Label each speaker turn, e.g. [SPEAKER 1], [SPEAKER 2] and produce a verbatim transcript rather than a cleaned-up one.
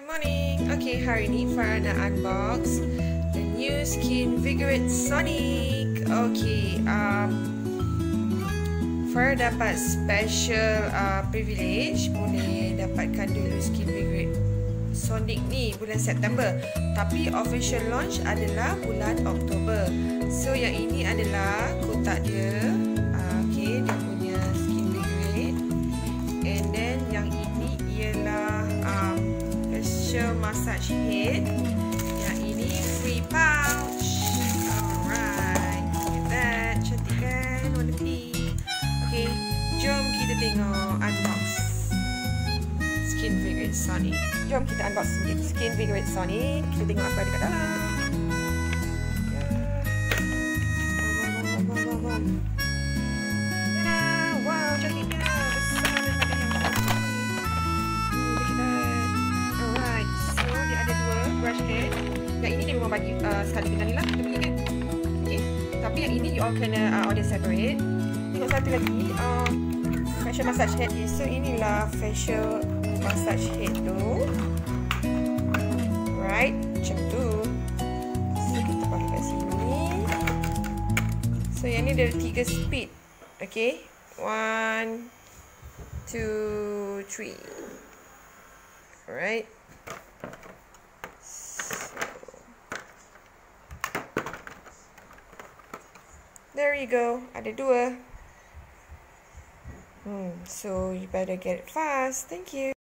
[SPEAKER 1] Hi, morning. Okay, hari ni Farah nak unbox the new Skinvigorate Sonic. Okay, um, Farah dapat special uh, privilege boleh dapatkan dulu Skinvigorate Sonic ni bulan September. Tapi official launch adalah bulan Oktober. So yang ini adalah kotak dia. Uh, okay, dia punya Skinvigorate. And then yang ini ialah um, special massage head. Yang ini free pouch. Alright, look at that. Cantik kan? Warna pink. Okay, jom kita tengok unbox Skinvigorate Sonic. Jom kita unbox Skinvigorate Sonic. Kita tengok apa ada kat dalam. Wow, cantiknya. Besar daripada yang tadi. Look at that. Alright, so dia ada dua brush head. Yang ini dia memang bagi uh, sekali dengan ni lah. Kita beli kan? Okay. Tapi yang ini you all kena uh, order separate. Tengok satu lagi. Uh, facial massage head. Okay, so inilah facial massage head tu. Right, macam tu. So kita pakai kat sini. So yang ni dia ada tiga speed. Okay, one, two, three. Alright. So there you go. Ada dua. Hmm, so you better get it fast. Thank you.